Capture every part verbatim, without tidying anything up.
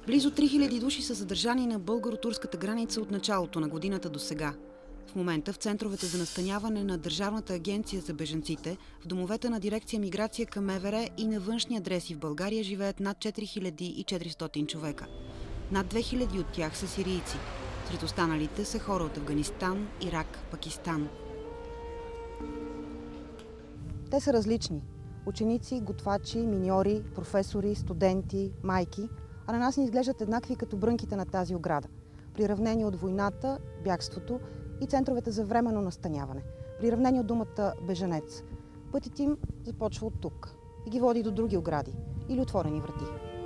Близо три хиляди души са задържани на българо-турската граница от началото на годината до сега. В момента в центровете за настаняване на Държавната агенция за бежанците, в домовете на дирекция Миграция към МВР и на външни адреси в България живеят над четири хиляди и четиристотин човека. Над две хиляди от тях са сирийци. Сред останалите са хора от Афганистан, Ирак, Пакистан. Те са различни. Ученици, готвачи, миньори, професори, студенти, майки, а на нас ни изглеждат еднакви като брънките на тази ограда. Приравнени от войната, бягството и центровете за временно настаняване. Приравнени от думата бежанец. Пътят им започва от тук и ги води до други огради или отворени врати.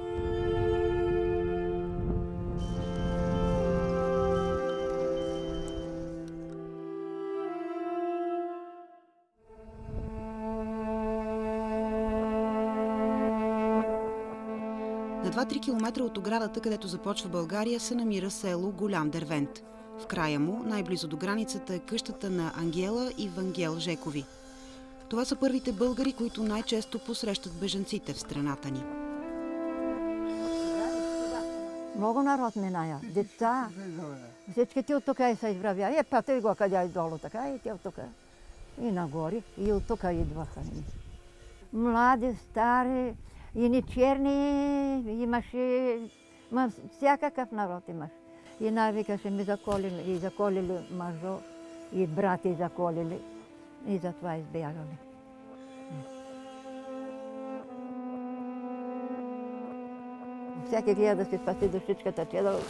На два-три километра от оградата, където започва България, се намира село Голям Дервент. В края му, най-близо до границата, е къщата на Ангела и Вангел Жекови. Това са първите българи, които най-често посрещат бежанците в страната ни. Много народ миная, деца. Всички ти от тук и се извравя. Е, пътъй го къде е долу, така и те от тук. И нагоре, и от тук идваха. Млади, стари, и ни черни, имаше, ма всякакъв народ имаш. И най-викаше ми заколили, и заколили мъжо, и брати заколили, и затова избягали. Всяки гледа да си спаси душичката, че да...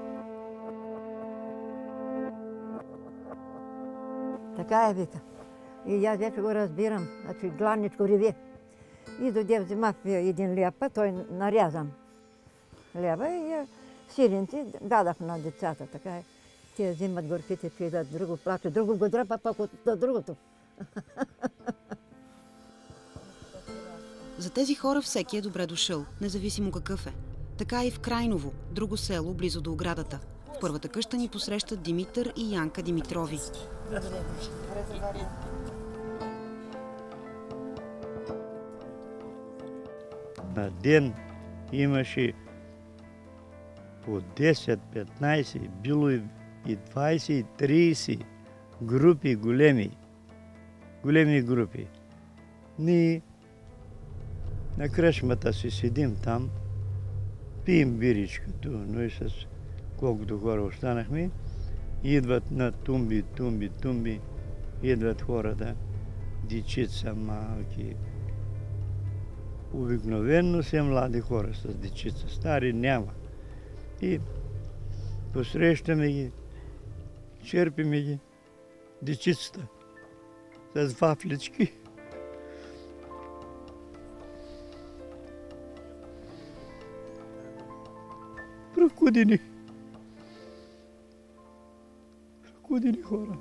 Така е, вика. И аз вече го разбирам, значи гладничко реви. И дойде, взема един ляпа, той нарязан хляба и сиренци дадах на децата. Така е. Те взимат горките, пиедат, друго плаче, друго го дръпа, пък от другото. За тези хора всеки е добре дошъл, независимо какъв е. Така и в Крайново, друго село, близо до оградата. В първата къща ни посрещат Димитър и Янка Димитрови. На ден имаше по десет, петнайсет, било и двайсет, и трийсет групи големи. Големи групи. Ние на кръчмата си седим там, пием биричката, но и с колкото хора останахме. Идват на тумби, тумби, тумби, идват хората, дечица малки. Обикновено са млади хора с дечица, стари няма. И посрещаме ги, черпиме ги, дечицата с вафлички. Прокудени. Прокудени хора.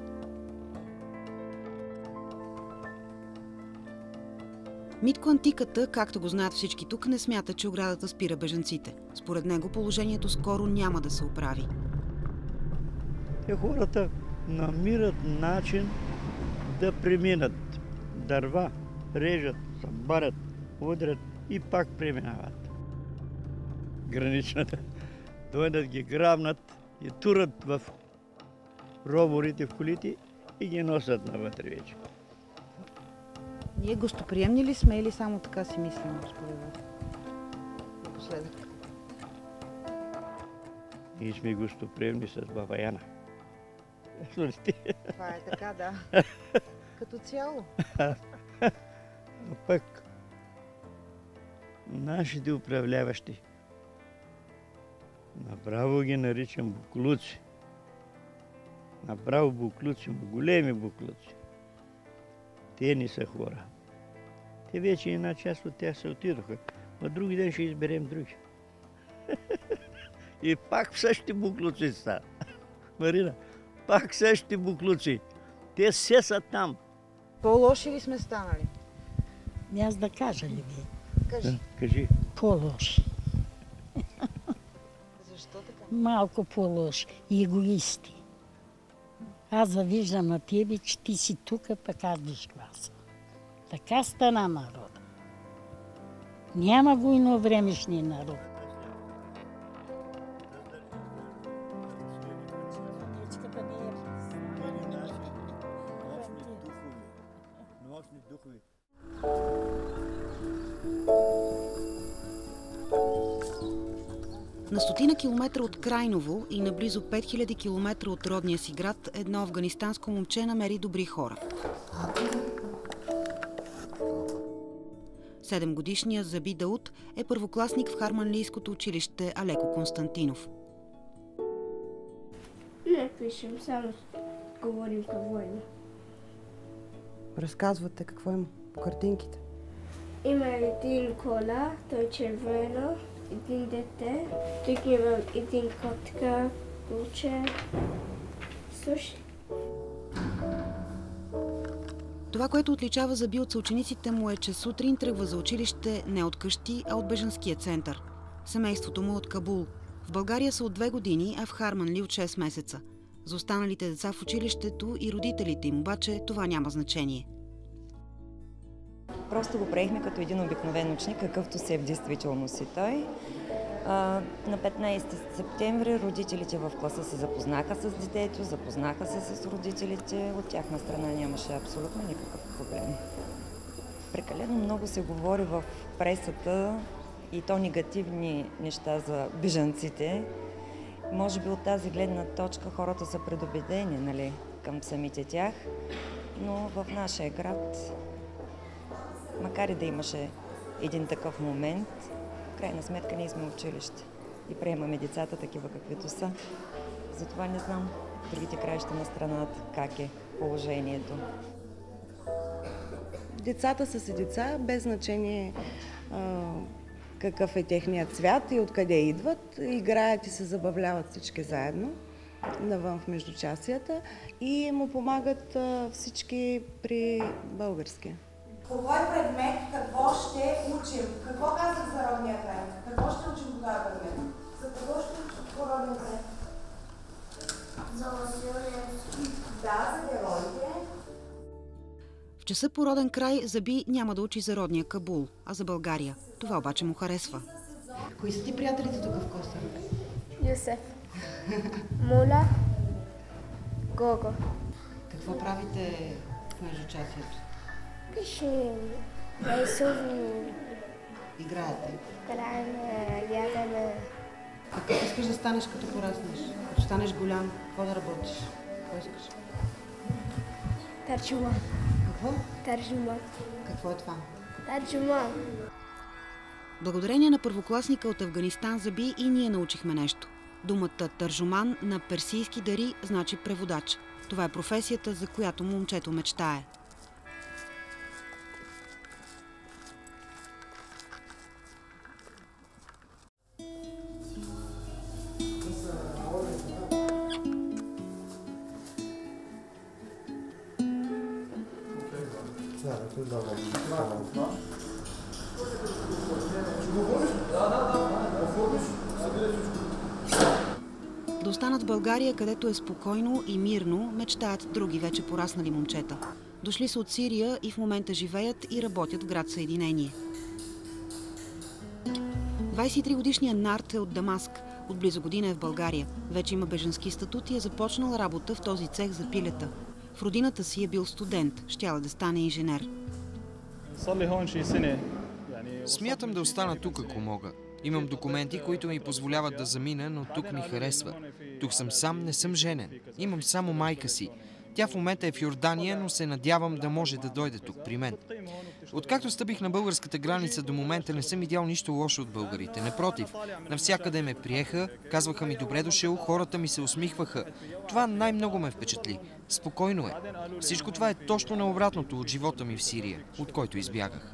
Митко Антиката, както го знаят всички тук, не смята, че оградата спира бежанците. Според него положението скоро няма да се оправи. Те хората намират начин да преминат. Дърва режат, събарят, удрят и пак преминават. Граничната. Дойдат ги грабнат и турат в роборите, в колите и ги носят навътре вече. Ние гостоприемни ли сме или само така си мислим, според вас? Напоследък. Ние сме гостоприемни с баба Яна. Това е така, да. Като цяло. Но пък нашите управляващи, направо ги наричам буклуци. Направо буклуци, големи буклуци. Те не са хора. Те вече една част от тях се отидоха. А други ден ще изберем други. И пак в същите буклуци са. Марина, пак същите буклуци. Те все са там. По-лоши ли сме станали? Ми аз да кажа ли ви? Кажи. Да, кажи. По-лоши. Защо така? Малко по-лоши. Егоисти. Аз завиждам на тебе, че ти си тук, пък аз виж каква съм. Така стана народа. Няма го и на времешния народ. На стотина километра от Крайново и на близо пет хиляди километра от родния си град едно афганистанско момче намери добри хора. Седемгодишният Заби Дауд е първокласник в харманлийското училище Алеко Константинов. Не пишем, само говорим какво има. Разказвате какво има по картинките. Има един кола, той е червено, един дете, тук има един котка, куче, суши. Това, което отличава Заби от съучениците му е, че сутрин тръгва за училище не от къщи, а от бежанския център. Семейството му е от Кабул. В България са от две години, а в Харманли от шест месеца. За останалите деца в училището и родителите им обаче това няма значение. Просто го приехме като един обикновен ученик, какъвто се е в действителност и той. А, на петнайсети септември родителите в класа се запознаха с детето, запознаха се с родителите. От тяхна страна нямаше абсолютно никакъв проблем. Прекалено много се говори в пресата и то негативни неща за бежанците. Може би от тази гледна точка хората са предубедени, нали, към самите тях, но в нашия град, макар и да имаше един такъв момент, в крайна сметка ние сме училище и приемаме децата такива каквито са. Затова не знам в другите краища на страната как е положението. Децата са си деца, без значение а, какъв е техният цвят и откъде идват. Играят и се забавляват всички заедно навън в междучасията и му помагат а, всички при български. Кого е предмет, какво ще учим? Какво казах за родния край? Какво ще учим по този предмет? За какво ще учим по родния край? За героите. Да, за героите. В часа по роден край Заби няма да учи за родния Кабул, а за България. Това обаче му харесва. Кои са ти приятелите тук в Костър? Йосеф, Мула, Гого. Какво правите в междучасието? Пишем, рисуваме, Играете. играем, ядеме. Какво искаш да станеш като пораснеш? Като станеш голям, какво да работиш? Какво искаш? Тарджуман. Какво? Тарджуман. Какво е това? Тарджуман. Благодарение на първокласника от Афганистан Заби и ние научихме нещо. Думата тържуман на персийски дари значи преводач. Това е професията, за която момчето мечтае. Да останат в България, където е спокойно и мирно, мечтаят други вече пораснали момчета. Дошли са от Сирия и в момента живеят и работят в град Съединение. двайсет и три годишният Нарт е от Дамаск. От близо година е в България. Вече има бежански статут и е започнал работа в този цех за пилета. В родината си е бил студент, щял да стане инженер. Смятам да остана тук, ако мога. Имам документи, които ми позволяват да замина, но тук ми харесва. Тук съм сам, не съм женен. Имам само майка си. Тя в момента е в Йордания, но се надявам да може да дойде тук при мен. Откакто стъпих на българската граница до момента не съм видял нищо лошо от българите. Напротив, навсякъде ме приеха, казваха ми добре дошъл, хората ми се усмихваха. Това най-много ме впечатли. Спокойно е. Всичко това е точно на обратното от живота ми в Сирия, от който избягах.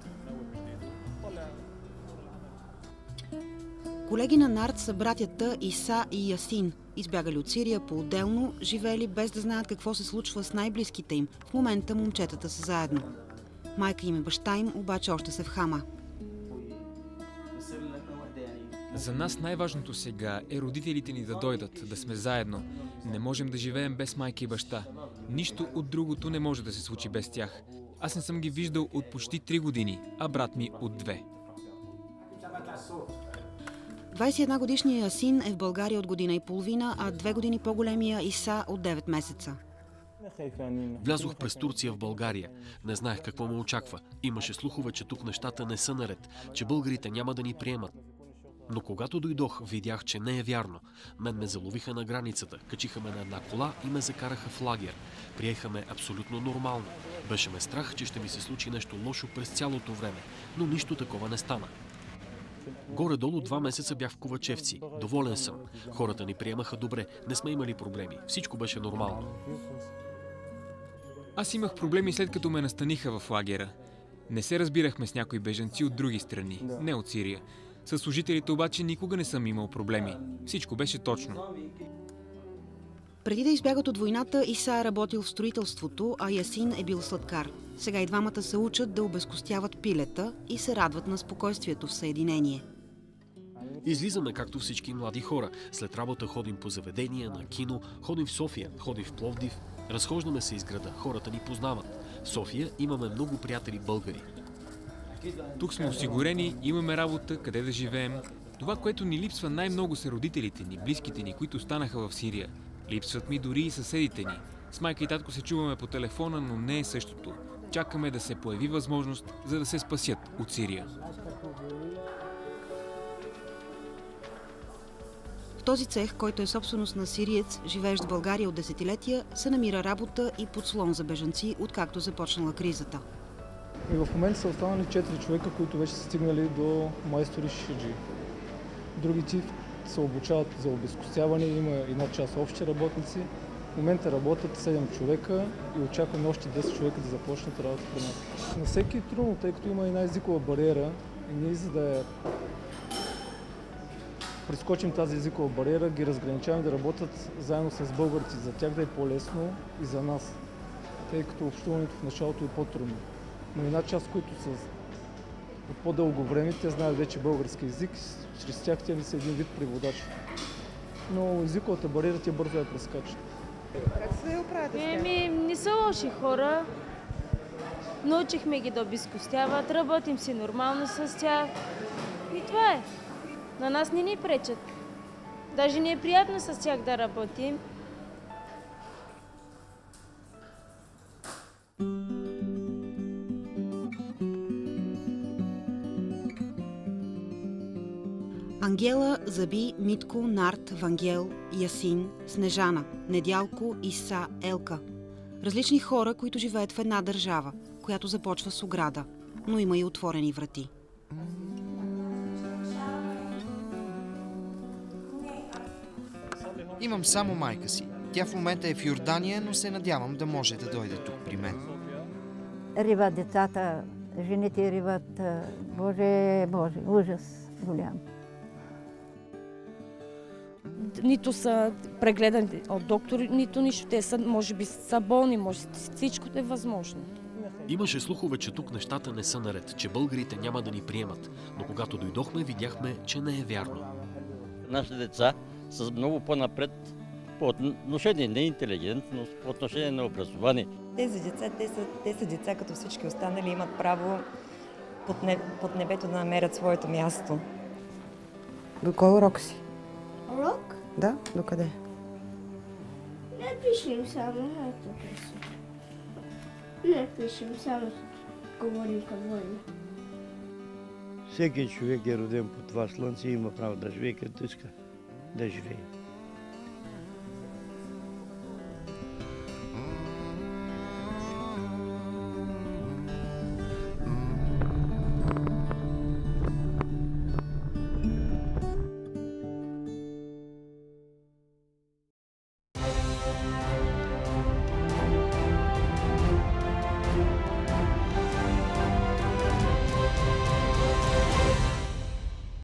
Колеги на Нарт са братята Иса и Ясин. Избягали от Сирия по-отделно, живели без да знаят какво се случва с най-близките им. В момента момчетата са заедно. Майка им и баща им обаче още са в Хама. За нас най-важното сега е родителите ни да дойдат, да сме заедно. Не можем да живеем без майка и баща. Нищо от другото не може да се случи без тях. Аз не съм ги виждал от почти три години, а брат ми от две. двайсет и една годишният Ясин е в България от година и половина, а две години по-големия Иса от девет месеца. Влязох през Турция в България. Не знаех какво ме очаква. Имаше слухове, че тук нещата не са наред, че българите няма да ни приемат. Но когато дойдох, видях, че не е вярно. Мен ме заловиха на границата, качиха ме на една кола и ме закараха в лагер. Приеха ме абсолютно нормално. Беше ме страх, че ще ми се случи нещо лошо през цялото време, но нищо такова не стана. Горе-долу два месеца бях в Ковачевци. Доволен съм. Хората ни приемаха добре, не сме имали проблеми. Всичко беше нормално. Аз имах проблеми след като ме настаниха в лагера. Не се разбирахме с някои бежанци от други страни, не от Сирия. С служителите обаче никога не съм имал проблеми. Всичко беше точно. Преди да избягат от войната, Иса е работил в строителството, а Ясин е бил сладкар. Сега и двамата се учат да обезкостяват пилета и се радват на спокойствието в съединение. Излизаме както всички млади хора. След работа ходим по заведения, на кино, ходим в София, ходим в Пловдив. Разхождаме се из града, хората ни познават. В София имаме много приятели българи. Тук сме осигурени, имаме работа, къде да живеем. Това, което ни липсва най-много, са родителите ни, близките ни, които останаха в Сирия. Липсват ми дори и съседите ни. С майка и татко се чуваме по телефона, но не е същото. Чакаме да се появи възможност, за да се спасят от Сирия. В този цех, който е собственост на сириец, живеещ в България от десетилетия, се намира работа и подслон за бежанци, откакто започнала кризата. И в момента са останали четири човека, които вече са стигнали до майстори шиджи. Другите се обучават за обезкостяване, има една част общи работници. В момента работят седем човека и очакваме още десет човека да започнат работа при нас. На всеки е трудно, тъй като има една езикова бариера и ние, за да я прескочим тази езикова бариера, ги разграничаваме да работят заедно с българите. За тях да е по-лесно и за нас, тъй като общуването в началото е по-трудно. Но една част, които са от по-дълго време, те знаят вече български език, чрез тях те са един вид преводач. Но езиковата бариера те бързо я прескачат. Как се оправяте с тях? Еми, не са лоши хора. Научихме ги да обезкостяват, работим си нормално с тях. И това е. На нас не ни пречат. Даже ни е приятно с тях да работим. Ангела, Заби, Митко, Нарт, Вангел, Ясин, Снежана, Недялко, Иса, Елка. Различни хора, които живеят в една държава, която започва с ограда, но има и отворени врати. Имам само майка си. Тя в момента е в Йордания, но се надявам да може да дойде тук при мен. Риват децата, жените риват. Боже, Боже, ужас голям. Нито са прегледани от доктори, нито нищо. Те са, може би, са болни, може всичко е възможно. Имаше слухове, че тук нещата не са наред, че българите няма да ни приемат. Но когато дойдохме, видяхме, че не е вярно. Нашите деца са много по-напред по отношение на интелигентност, по отношение на образование. Тези деца, те са, те са деца като всички останали, имат право под, не, под небето да намерят своето място. До кой урок си? Урок? Да, докъде? Не пишем само, ето пишем. Не пишем, само говорим към война. Всеки човек е роден по това слънце и има право да живее като иска да живее.